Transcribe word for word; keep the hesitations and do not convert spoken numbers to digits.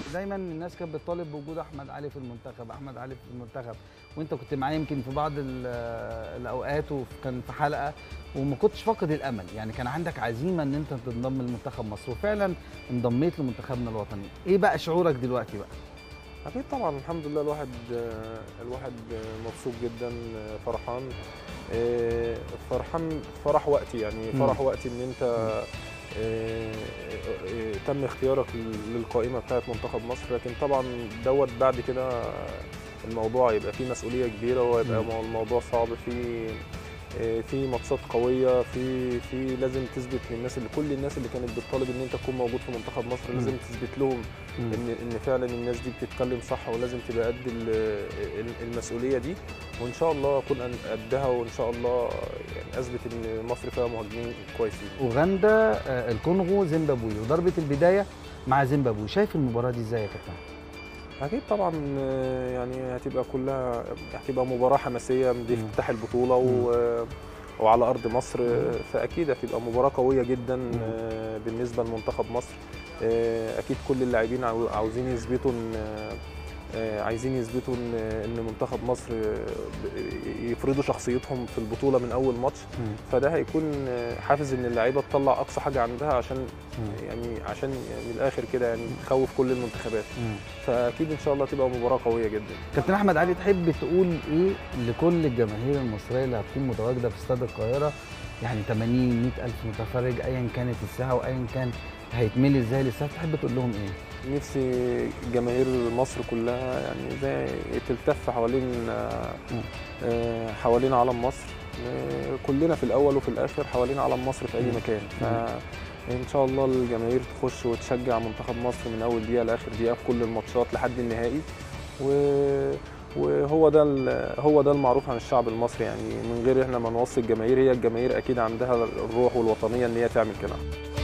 دايما الناس كانت بتطالب بوجود احمد علي في المنتخب، احمد علي في المنتخب، وانت كنت معايا يمكن في بعض الاوقات وكان في حلقه وما كنتش فاقد الامل، يعني كان عندك عزيمه ان انت تنضم لمنتخب مصر وفعلا انضميت لمنتخبنا الوطني. ايه بقى شعورك دلوقتي بقى؟ اكيد طبعا الحمد لله، الواحد الواحد مبسوط جدا، فرحان فرحان فرح وقتي، يعني فرح وقتي ان انت تم اختيارك للقائمه بتاعه منتخب مصر. لكن طبعا دوت بعد كده الموضوع يبقى فيه مسؤوليه كبيره ويبقى الموضوع صعب، في في ماتشات قويه، في في لازم تثبت للناس، اللي كل الناس اللي كانت بتطالب ان انت تكون موجود في منتخب مصر لازم تثبت لهم ان ان فعلا الناس دي بتتكلم صح، ولازم تبقى قد المسؤوليه دي، وان شاء الله اكون قدها، وان شاء الله يعني اثبت ان مصر فيها مهاجمين كويسين. اوغندا، الكونغو، زيمبابوي، وضربه البدايه مع زيمبابوي، شايف المباراه دي ازاي يا كابتن؟ اكيد طبعا، يعني هتبقى كلها هتبقى مباراه حماسيه دي افتتاح البطوله و... وعلى ارض مصر، فاكيد هتبقى مباراه قويه جدا بالنسبه لمنتخب مصر. اكيد كل اللاعبين عاوزين يثبتوا ان عايزين يثبتوا ان ان منتخب مصر يفرضوا شخصيتهم في البطوله من اول ماتش، فده هيكون حافز ان اللعيبه تطلع اقصى حاجه عندها، عشان يعني عشان من الاخر كده يعني تخوف كل المنتخبات. فاكيد ان شاء الله تبقى مباراه قويه جدا. كابتن احمد علي، تحب تقول ايه لكل الجماهير المصريه اللي هتكون متواجده في استاد القاهره، يعني ثمانين مئة ألف متفرج ايا كانت الساعه وايا كان هيتملي ازاي الاستاد، تحب تقول لهم ايه؟ نفسي جماهير مصر كلها يعني زي تلتف حوالين حوالين علم مصر، كلنا في الاول وفي الاخر حوالين علم مصر في اي مكان، فان شاء الله الجماهير تخش وتشجع منتخب مصر من اول دقيقه لاخر دقيقه في كل الماتشات لحد النهائي، و وهو ده هو ده المعروف عن الشعب المصري، يعني من غير احنا ما نوصي الجماهير، هي الجماهير اكيد عندها الروح والوطنيه ان هي تعمل كده.